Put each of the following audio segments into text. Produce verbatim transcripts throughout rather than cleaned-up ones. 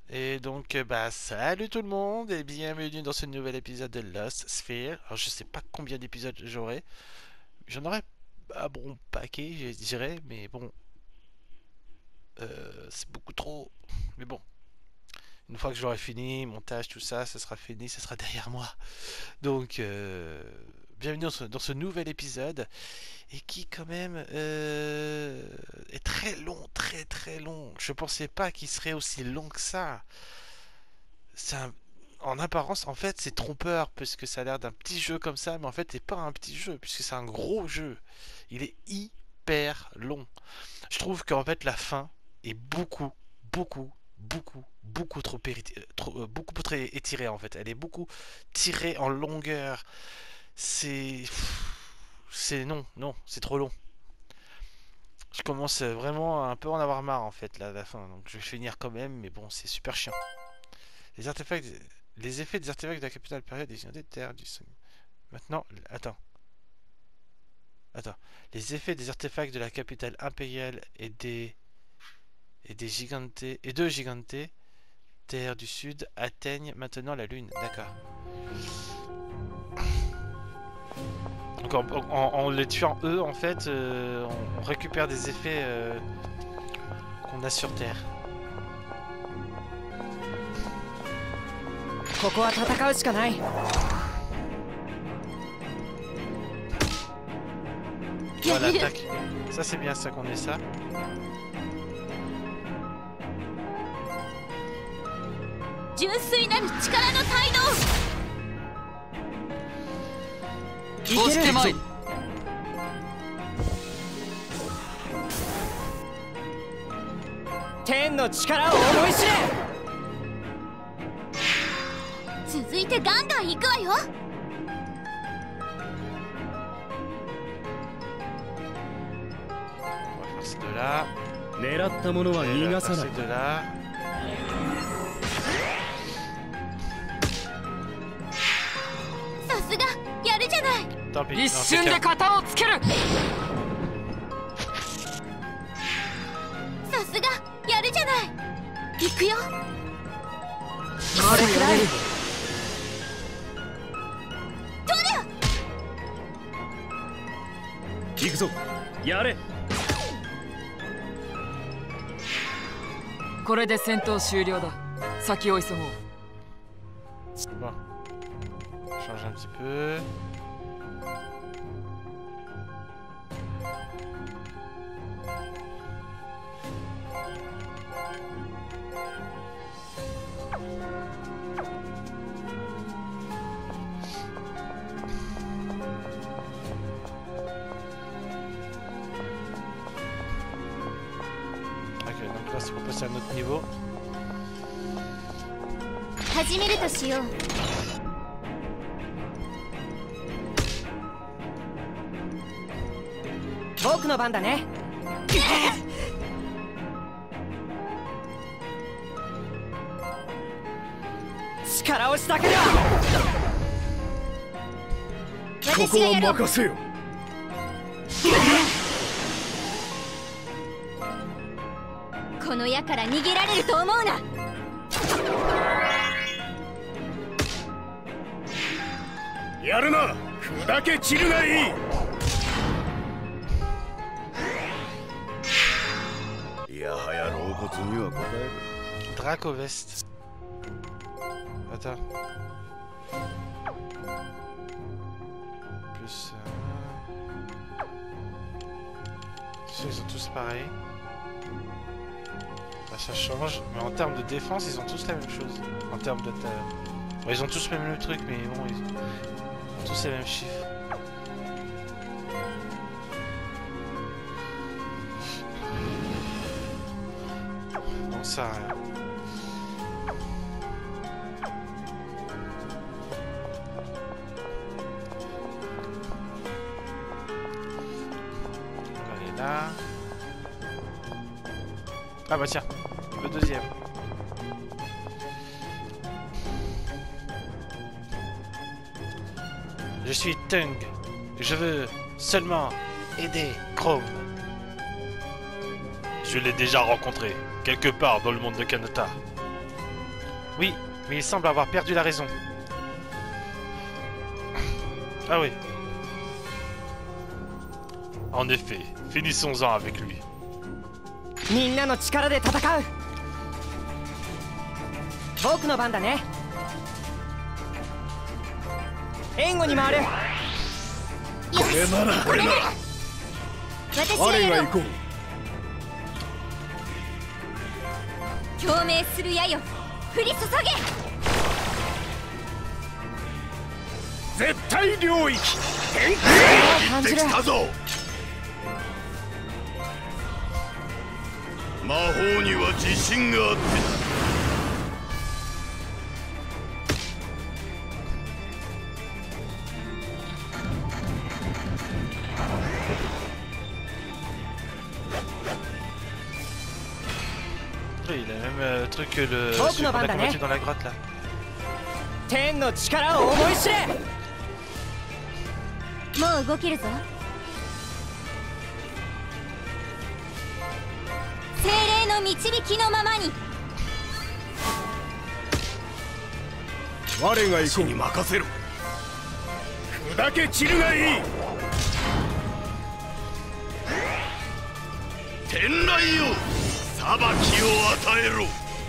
Et donc, euh, bah, salut tout le monde et bienvenue dans ce nouvel épisode de Lost Sphere. Alors, je sais pas combien d'épisodes j'aurai. J'en aurai un bon paquet, je dirais, mais bon, euh, c'est beaucoup trop. Mais bon, une fois que j'aurai fini, montage, tout ça, ça sera fini, ça sera derrière moi. Donc, euh, bienvenue dans ce, dans ce nouvel épisode et qui, quand même, euh, est très long, très très long. Je pensais pas qu'il serait aussi long que ça. C'est un, en apparence, en fait, c'est trompeur parce que ça a l'air d'un petit jeu comme ça, mais en fait, c'est pas un petit jeu puisque c'est un gros jeu. Il est hyper long. Je trouve qu'en fait, la fin est beaucoup, beaucoup, beaucoup, beaucoup trop, périt- trop euh, beaucoup trop étirée en fait. Elle est beaucoup tirée en longueur. C'est, c'est non, non, c'est trop long. Je commence vraiment à un peu en avoir marre en fait là à la fin. Donc je vais finir quand même, mais bon, c'est super chiant. Les artefacts, les effets des artefacts de la capitale période des inondés de terre du sang. Maintenant, attends. Attends. Les effets des artefacts de la capitale impériale et des et des gigantés et de gigantés terre du sud atteignent maintenant la lune. D'accord. Donc en, en, en les tuant eux, en fait, euh, on, on récupère des effets euh, qu'on a sur Terre. ここは戦うしかない。 Voilà, tac. Ça c'est bien ça qu'on est ça. Tenの力を思い知れ。 続いてガンガン行くわよ。 C'est de là. 狙ったものは逃がさない。 C'est de là. さすがやるじゃない。 Tant pis. 一瞬で型をつける。 さすがやるじゃない。行くよ。 これくらい。 取れよ。 行くぞ。やれ。 これで戦闘終了だ。先を急ごう。 Bon. Change un petit peu. Ok, donc là c'est pour passer à un autre niveau. 始めるとしよう。 僕の番だね。力押しだけでは。 ここは任せよ。 この矢から逃げられると思うな。 やるな。砕け散るがいい。いやはや老骨には応える。 Draco Vest. Attends. Plus. Euh... Ils sont tous pareils. Là, ça change, mais en termes de défense, ils ont tous la même chose. En termes de. Bon, ils ont tous même le truc, mais bon, ils ont tous les mêmes chiffres. Donc ça. Rien. Là. Ah bah tiens, le deuxième. Je suis Tung. Je veux seulement aider Chrome. Je l'ai déjà rencontré, quelque part dans le monde de Kanata. Oui, mais il semble avoir perdu la raison. Ah oui. En effet, finissons-en avec lui. みんなの力で戦う。僕の番だね。援護に回る。 よし、 これならこれなら私が我やろう。 が行こう。 共鳴する矢よ、降り注げ。 絶対領域展感じる。 開できたぞ。魔法には自信があって Oui, il a le même euh, truc que le Oh, celui qu'on a Banda, combattu né? dans la grotte là. 天の力を思い知れ。 もう動けるぞ。精霊の導きのままに。 我が行こうに任せろ。砕け散るがいい。天雷よ、裁きを与えろ。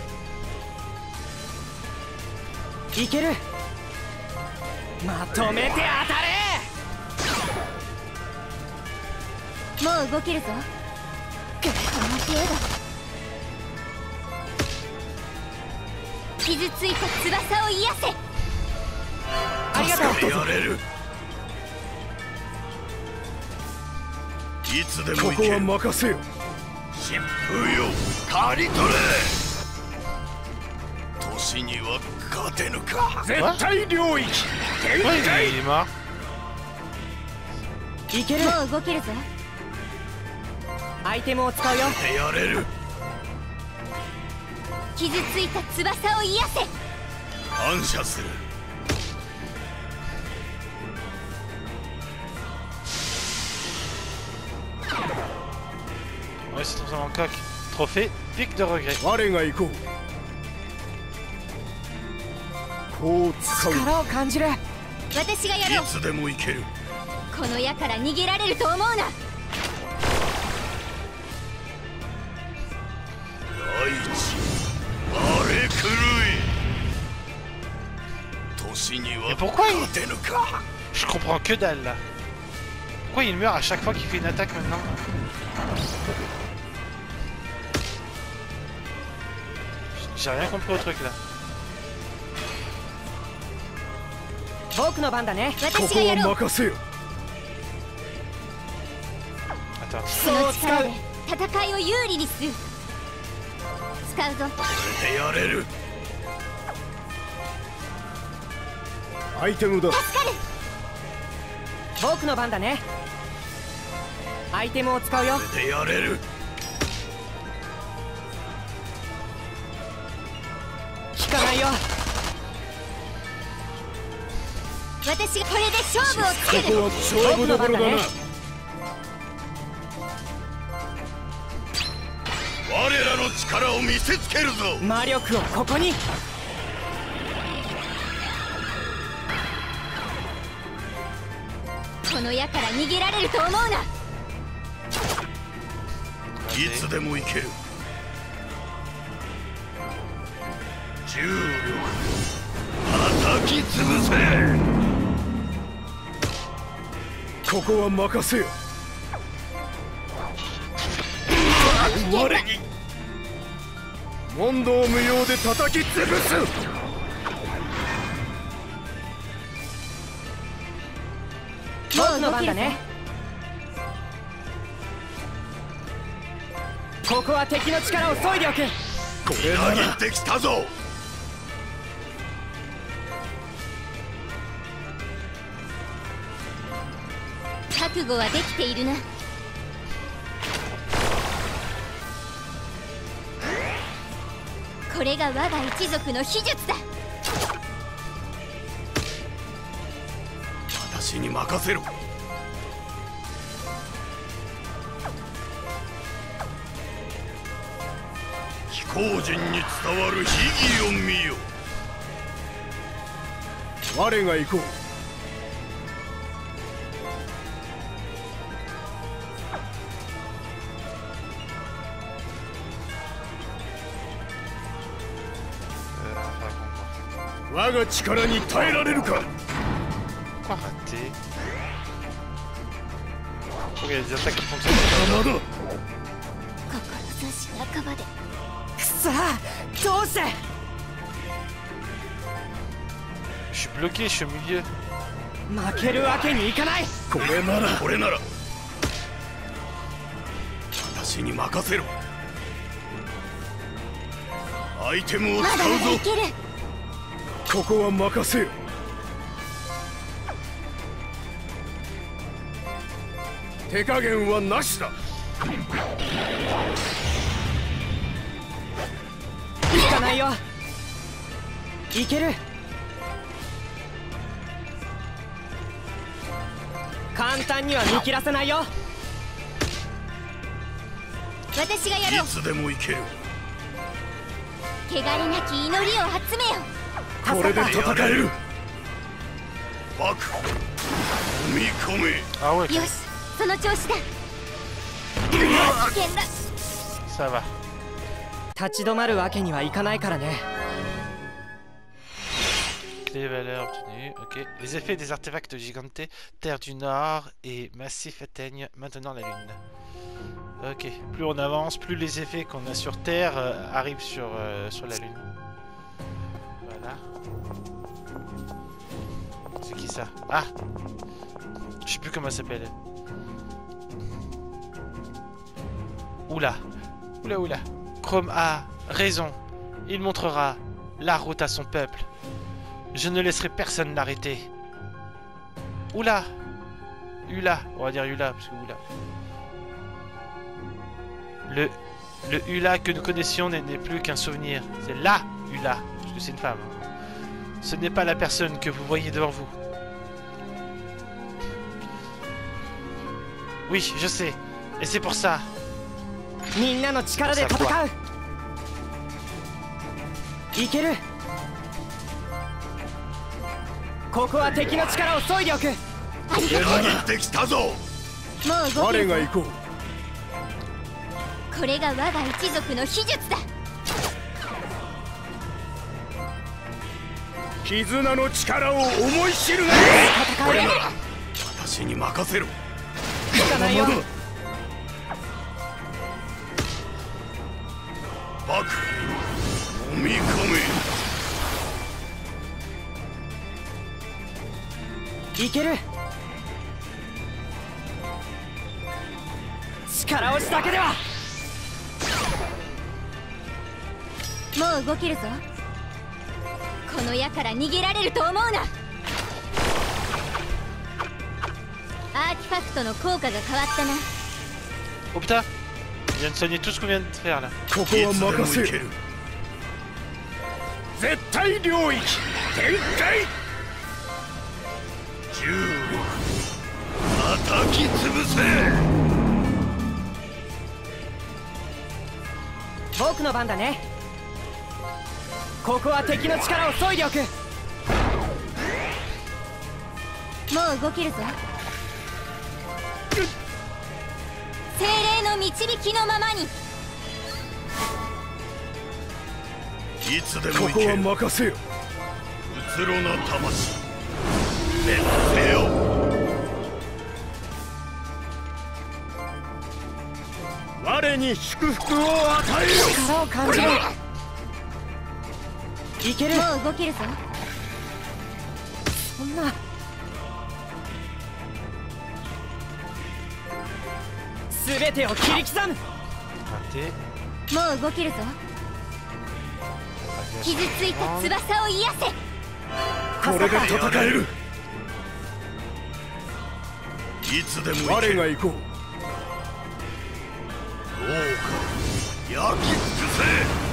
いける。まとめて当たれ。 もう動けるぞ。この程度。傷ついた翼を癒せ。 ありがとう。 やれる。いつでもここは任せよ。 疾風よ、刈り取れ。年には勝てぬか。絶対領域展 Oui, 開。 il est mort. いける。 もう動けるぞ。 アイテムを使うよ。 やれる。 傷ついた翼を癒せ。 感謝する。 Ouais, c'est transformé en coq. Trophée, pic de regret. 我が行こう。こう使う。 力を感じる。 私がやろう。 いつでも行ける。 この矢から逃げられると思うな。 大地荒れ狂い。年には Mais pourquoi il... 勝てぬか。 Je comprends que dalle là. Pourquoi il meurt à chaque fois qu'il fait une attaque maintenant? J'ai rien compris au truc là. 僕の番だね。 こ私こはがやろう。 任せよ。 Attends. その力で戦いを有利にする。使うぞ。 これでやれる。 アイテムだ。 助かる。 僕の番だね。アイテムを使うよ。 これでやれる。 効かないよ。 私がこれで勝負をつける。 ここは勝負どころだな。 我らの力を見せつけるぞ。 魔力をここに。 この矢から逃げられると思うな。 いつでも行ける。重力叩き潰せ。 ここは任せよ。 我に問答無用で叩き潰す。 僕の番だね。ここは敵の力を削いでおく。 これなら裏切ってきたぞ。 覚悟はできているな。これが我が一族の秘術だ。 私に任せろ。飛行人に伝わる秘技を見よ。 我が行こう。我が力に耐えられるか。 Pourquoi rater? Oh, il y a des attaques qui fonctionnent. 邪魔だ。 志半ばでくそどうして Je suis bloqué, je suis au milieu. 負けるわけにいかない。 これならこれなら私に任せろ。アイテムをまだま使うぞ。 だいける。 ここは任せよ。手加減はなしだ。 いかないよ。いける。簡単には見切らせないよ。 私がやろう。 いつでもいける。 汚れなき祈りを集めよ。 これで戦える。バク踏み込め。 Ah ouais, よし、その調子だ。危険だ。 ça va. 立ち止まるわけにはいかないからね。 Clé valeur obtenue, ok. Les effets des artefacts de Gigante, Terre du Nord et Massif atteignent maintenant la Lune. Ok, plus on avance, plus les effets qu'on a sur Terre euh, arrivent sur, euh, sur la Lune. Voilà. C'est qui ça? Ah! Je sais plus comment elle s'appelle. Oula! Oula oula! Chrome a raison. Il montrera la route à son peuple. Je ne laisserai personne l'arrêter. Oula! Ula, on va dire Ula, parce que Oula. Le, le Ula que nous connaissions n'est plus qu'un souvenir. C'est la Ula, parce que c'est une femme. Ce n'est pas la personne que vous voyez devant vous. Oui, je sais. Et c'est pour ça. みんなの力で戦う。いける。ここは敵の力を削いでおく。 限ってきたぞ。 もう動けるぞ。 我が行こう。 これが我が一族の秘術だ。 絆の力を思い知るがいい。これなら私に任せろ。 いかないよ。 バク飲み込め。 いける。力押しだけでは。 もう動けるぞ。この矢から逃げられると思うな。アーティファクトの効果が変わったな。 Oh putain! Il vient de soigner tout ce qu'on vient de faire là. ここは任せる。絶対領域展開。重力叩き潰せ。 僕の番だね。ここは敵の力を削いでおく。 もう動けるぞ。精霊の導きのままに。 いつでも行け。ここは任せよ。うつろな魂目せよ。我に祝福を与えよ。 力を感じる。いける。 もう動けるぞ。 そんな。すべてを切り刻む。 Raté. もう動けるぞ。傷ついた翼を癒せ。 これで戦える。いつでも我が行こう。どうか焼き尽く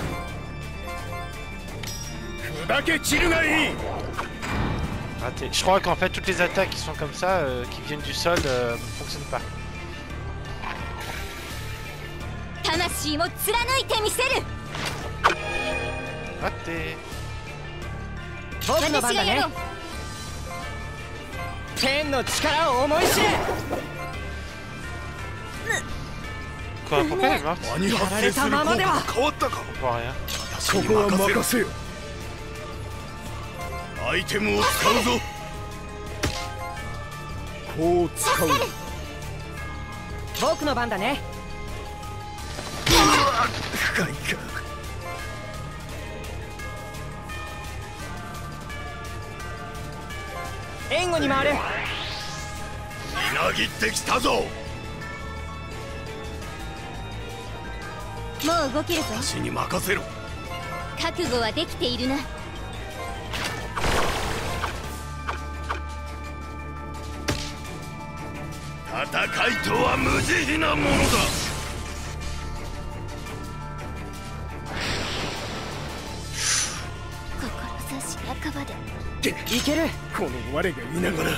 せ。砕け散るがいい。 Raté. Je crois qu'en fait toutes les attaques qui sont comme ça, euh, qui viennent du sol, euh, ne fonctionnent pas. 魂も貫いてみせる。 Raté. 僕の番だね。 天の力を思い知れ。 Quoi? Pourquoi elle est morte? 場に発生する効果が変わったか。 On voit rien. ここは任せよ。アイテムを使うぞ。こう使う。 僕の番だね。 深いか。 援護に回る。 みなぎってきたぞ。 もう動けるぞ。 私に任せろ。 覚悟はできているな。 戦いとは無慈悲なものだ。 志半ばでいける。 この我がいながら。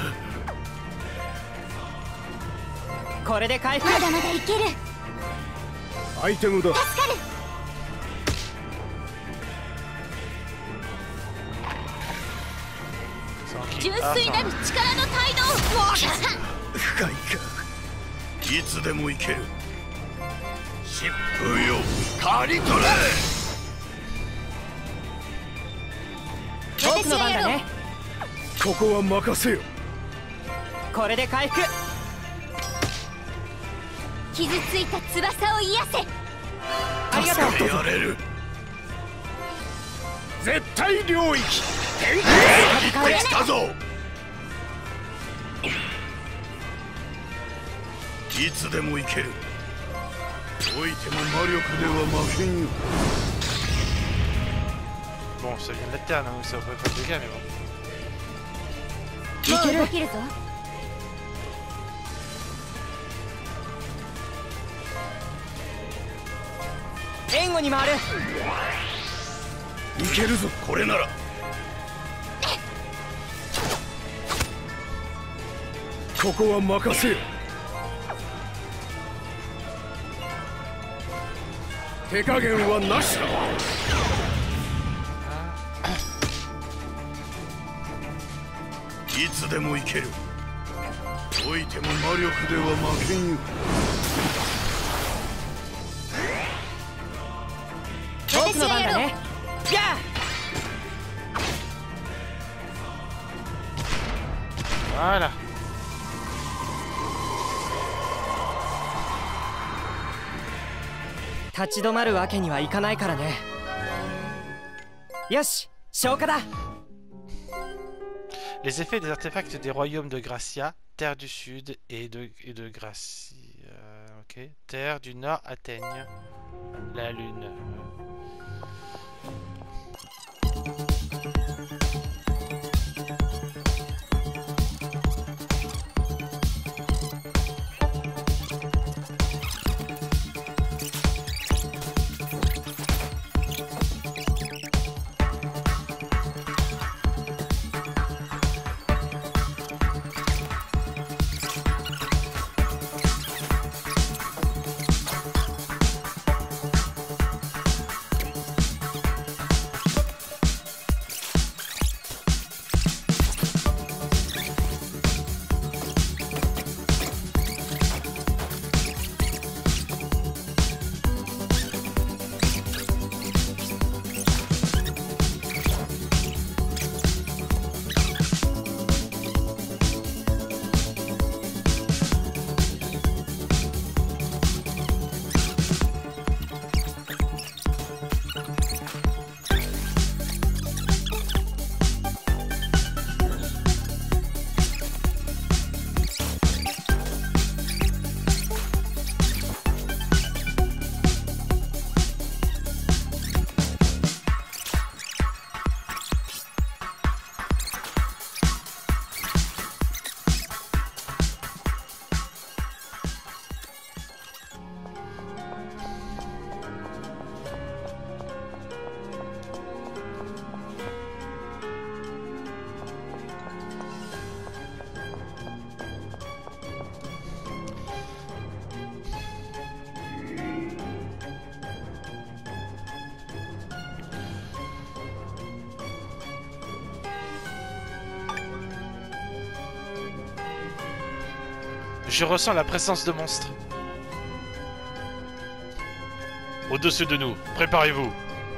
これで回復。 まだまだいける。 アイテムだ。 助かる。純粋なる力の態度。 深いか。いつでも行ける。疾風よ、刈り取れ。 僕の番だね。 ここは任せよ。 これで回復。 傷ついた翼を癒せ。 ありがとう。 助けてやれる。絶対領域天空へ行ってきたぞ。いつでも行ける。おいても魔力では負けんよ。 Bon, ça vient de la terre, donc ça aurait pas de dégâts, mais bon. もう動けるぞ。 援護に回る。 いけるぞ。これなら。ここは任せよ。手加減はなしだ。いつでも行ける。おいても魔力では負けんよ。 僕の番だね。ギャー。 Voilà. 立ち止まるわけにはいかないからね。よし、消化だ。 Les effets des artefacts des royaumes de Gracia, Terre du Sud et de, et de Gracia. Ok. Terre du Nord atteignent la Lune. Je ressens la présence de monstres. Au-dessus de nous, préparez-vous.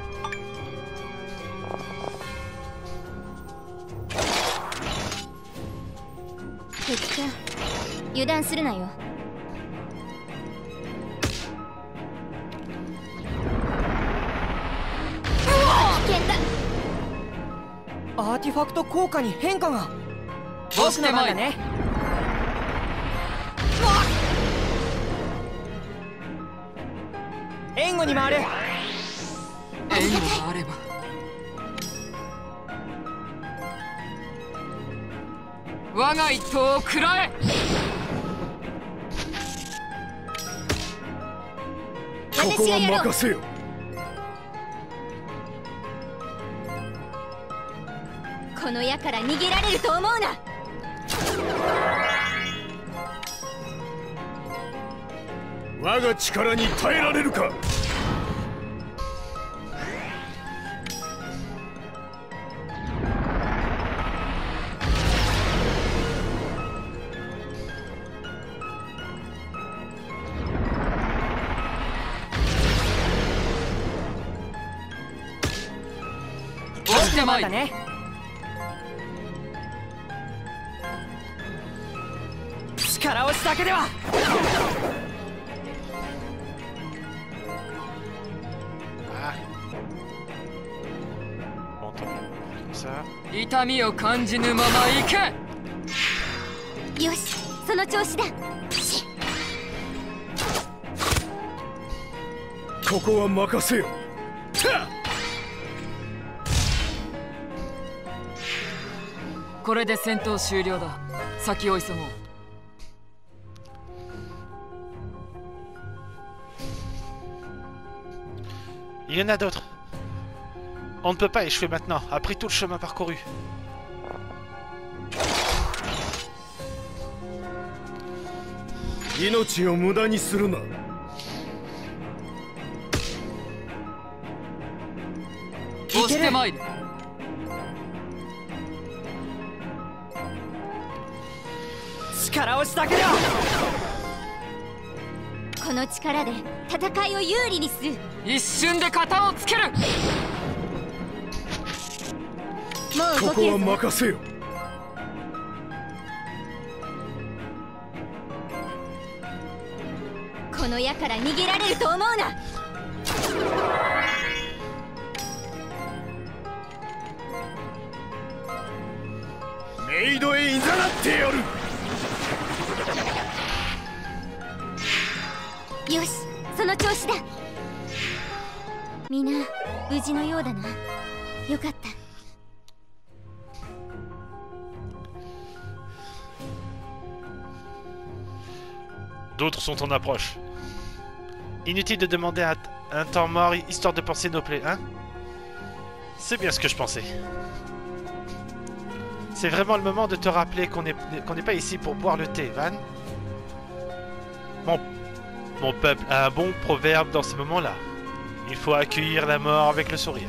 敵か、油断するなよ。危険だ。 アーティファクト効果に変化が。僕の番だね。援護に回る。 援護があれば。我が一刀を食らえ。 ここは任せよ。 この矢から逃げられると思うな。 我が力に耐えられるか。 落ちてまい。 力押しだけでは。 痛みを感じぬまま行け。よし、その調子だ。 ここは任せよ。 これで戦闘終了だ。先を急ごう。 Il y en a d'autres. On ne peut pas échouer maintenant, après tout le chemin parcouru. Inochiを無駄にするな。 押してまいる。 力押しだけでは。 この力で戦いを有利にする。 一瞬で型をつける。 もう動ここはけるぞ。 任せよ。 この矢から逃げられると思うな。 メイドへいざなってやる。 よし、その調子だ。みんな無事のようだな。よかった。 D'autres sont en approche. Inutile de demander un, un temps mort histoire de penser nos plaies, hein? C'est bien ce que je pensais. C'est vraiment le moment de te rappeler qu'on n'est qu'on n'est pas ici pour boire le thé, Van. Mon, mon peuple a un bon proverbe dans ces moments-là. Il faut accueillir la mort avec le sourire.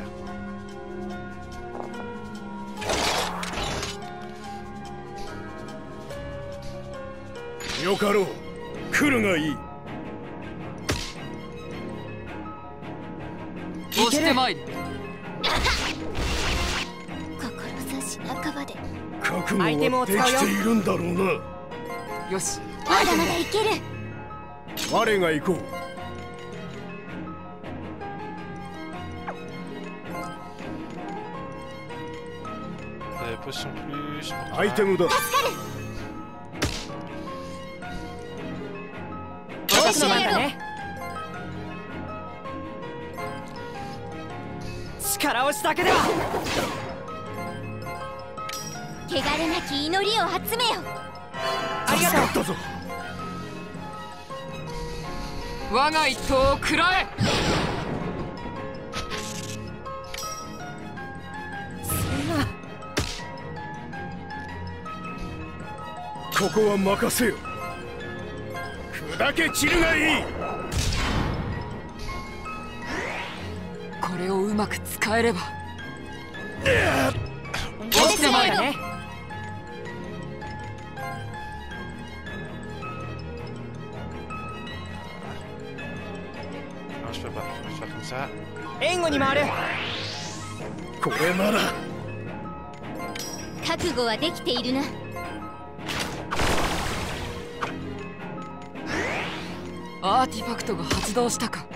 Yokaro, 来るがいい。 押してまいる。 志半ばで。 覚悟はできているんだろうな。 よし、 まだまだいける。 我が行こう。 Euh, potion plus... アイテムだ。 僕の番だね。力押しだけでは。 汚れなき祈りを集めよ。 ありがとう。 助かったぞ。 我が一刀を食らえ。 ここは任せよ。砕け散るがいい。 これをうまく使えれば。落ちてまいる。 ça. 援護に回る。 これなら覚悟はできているな。 アーティファクトが発動したか。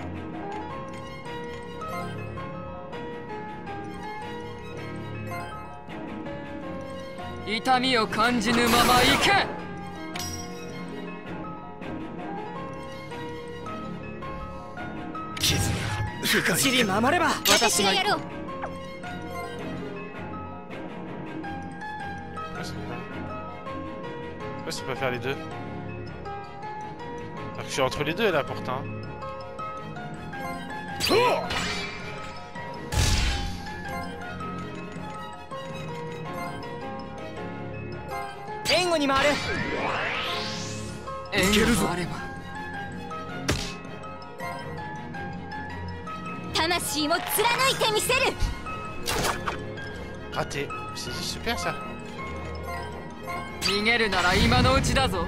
痛みを感じぬまま行け。 傷が深いきっちり守れば。 私がやろう。 Ouais, ça peut faire les deux. Alors que je suis entre les deux là pourtant. 援護に回る。 援護があれば。 魂も貫いてみせる。 Raté. C'est super ça. 逃げるなら今のうちだぞ。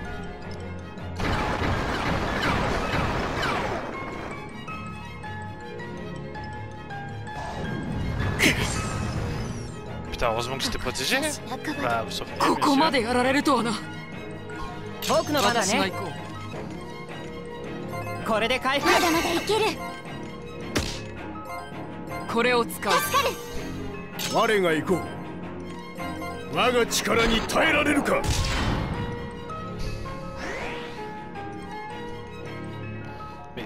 Putain, heureusement que j'étais protégé. Bah, sauf que, ここまでやられるとはな。 僕の番だね。 私が行こう。 これで回復。 まだまだいける。 これを使う。 助かる。 我が行こう。我が力に耐えられるか。 Mais...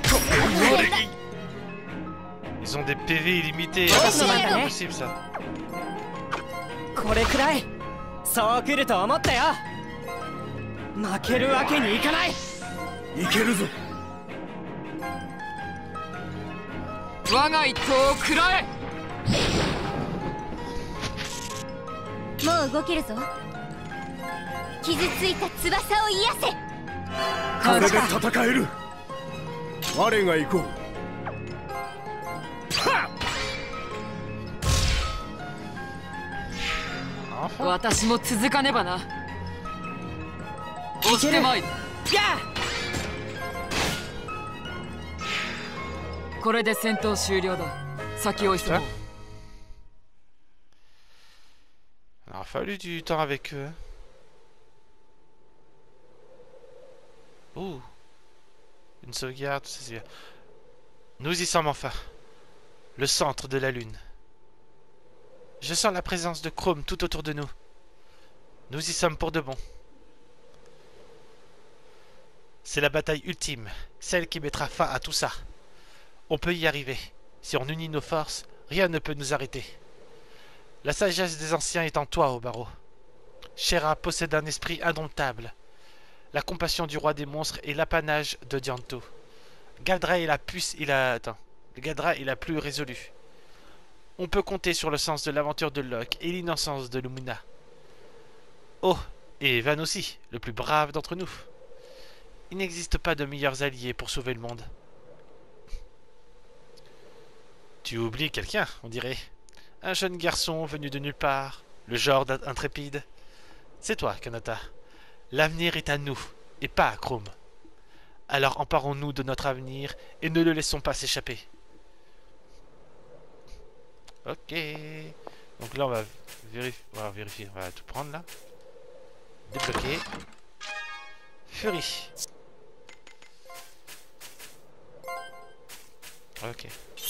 Ils ont des P V illimités. Ouais, C'est c'est pas vrai. possible ça. これくらい。そう来ると思ったよ。負けるわけにいかない。 いけるぞ。 我が一刀を食らえ。 もう動けるぞ。傷ついた翼を癒せ。 これで戦える。我が行こう。 私も続かねばな。押してまいる。これで戦闘終了だ。先を急ごう。 Il a fallu du temps avec eux. Ouh. Une sauvegarde, c'est bien. Nous y sommes enfin. Le centre de la lune. Je sens la présence de Chrome tout autour de nous. Nous y sommes pour de bon. C'est la bataille ultime, celle qui mettra fin à tout ça. On peut y arriver. Si on unit nos forces, rien ne peut nous arrêter. La sagesse des anciens est en toi, Obaro. Shera possède un esprit indomptable. La compassion du roi des monstres est l'apanage de Dianto. Galdra est la puce, il a... Attends. Galdra est la plus résolue. On peut compter sur le sens de l'aventure de Locke et l'innocence de Lumina. Oh, et Van aussi, le plus brave d'entre nous. Il n'existe pas de meilleurs alliés pour sauver le monde. Tu oublies quelqu'un, on dirait. Un jeune garçon venu de nulle part, le genre intrépide. C'est toi, Kanata. L'avenir est à nous, et pas à Chrome. Alors emparons-nous de notre avenir et ne le laissons pas s'échapper. Ok. Donc là, on va vérifier. On va vérifier. On va tout prendre là. Débloquer. Fury. Ok.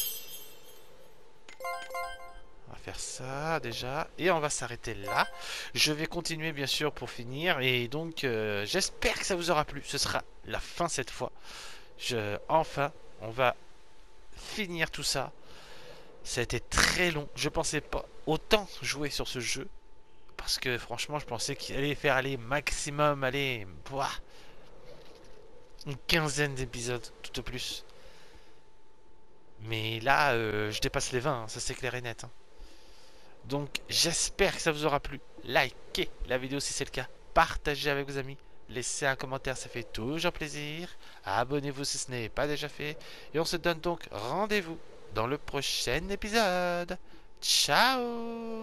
On va faire ça déjà. Et on va s'arrêter là. Je vais continuer bien sûr pour finir. Et donc, euh, j'espère que ça vous aura plu. Ce sera la fin cette fois. Je... Enfin, on va finir tout ça. Ça a été très long. Je pensais pas autant jouer sur ce jeu. Parce que franchement, je pensais qu'il allait faire aller maximum, aller, boah, une quinzaine d'épisodes, tout au plus. Mais là, euh, je dépasse les vingt, hein, ça c'est clair et net. Hein. Donc, j'espère que ça vous aura plu. Likez la vidéo si c'est le cas. Partagez avec vos amis. Laissez un commentaire, ça fait toujours plaisir. Abonnez-vous si ce n'est pas déjà fait. Et on se donne donc rendez-vous dans le prochain épisode. Ciao!